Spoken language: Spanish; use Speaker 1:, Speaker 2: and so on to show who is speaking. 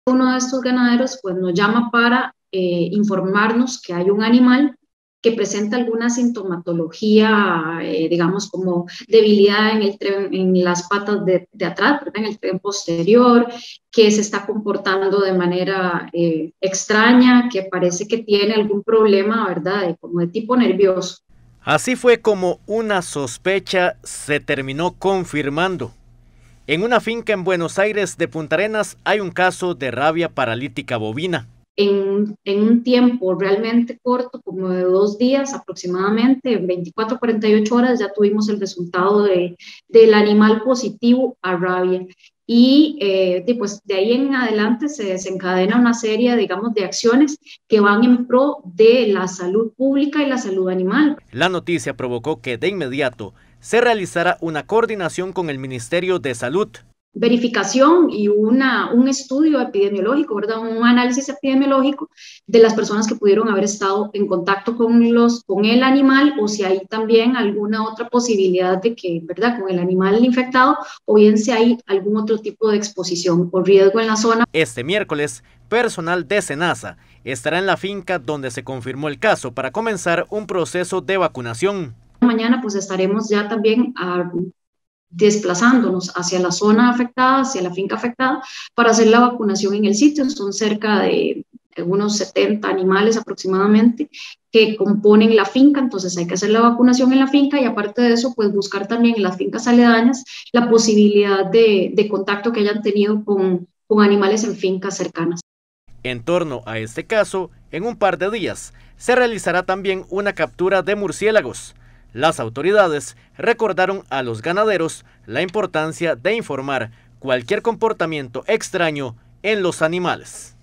Speaker 1: Uno de estos ganaderos pues nos llama para informarnos que hay un animal que presenta alguna sintomatología, digamos como debilidad en las patas de atrás, ¿verdad? En el tren posterior, que se está comportando de manera extraña, que parece que tiene algún problema, ¿verdad? Como de tipo nervioso.
Speaker 2: Así fue como una sospecha se terminó confirmando. En una finca en Buenos Aires de Punta Arenas hay un caso de rabia paralítica bovina.
Speaker 1: En un tiempo realmente corto, como de 2 días aproximadamente, en 24 a 48 horas, ya tuvimos el resultado del animal positivo a rabia. Y pues de ahí en adelante se desencadena una serie, digamos, de acciones que van en pro de la salud pública y la salud animal.
Speaker 2: La noticia provocó que de inmediato se realizara una coordinación con el Ministerio de Salud.
Speaker 1: Verificación y un estudio epidemiológico, ¿verdad? Un análisis epidemiológico de las personas que pudieron haber estado en contacto con el animal, o si hay también alguna otra posibilidad de que, ¿verdad? Con el animal infectado, o bien si hay algún otro tipo de exposición o riesgo en la zona.
Speaker 2: Este miércoles, personal de SENASA estará en la finca donde se confirmó el caso para comenzar un proceso de vacunación.
Speaker 1: Mañana pues estaremos ya también desplazándonos hacia la zona afectada, hacia la finca afectada, para hacer la vacunación en el sitio. Son cerca de unos 70 animales aproximadamente que componen la finca, entonces hay que hacer la vacunación en la finca y aparte de eso, pues buscar también en las fincas aledañas la posibilidad de contacto que hayan tenido con animales en fincas cercanas.
Speaker 2: En torno a este caso, en un par de días, se realizará también una captura de murciélagos. Las autoridades recordaron a los ganaderos la importancia de informar cualquier comportamiento extraño en los animales.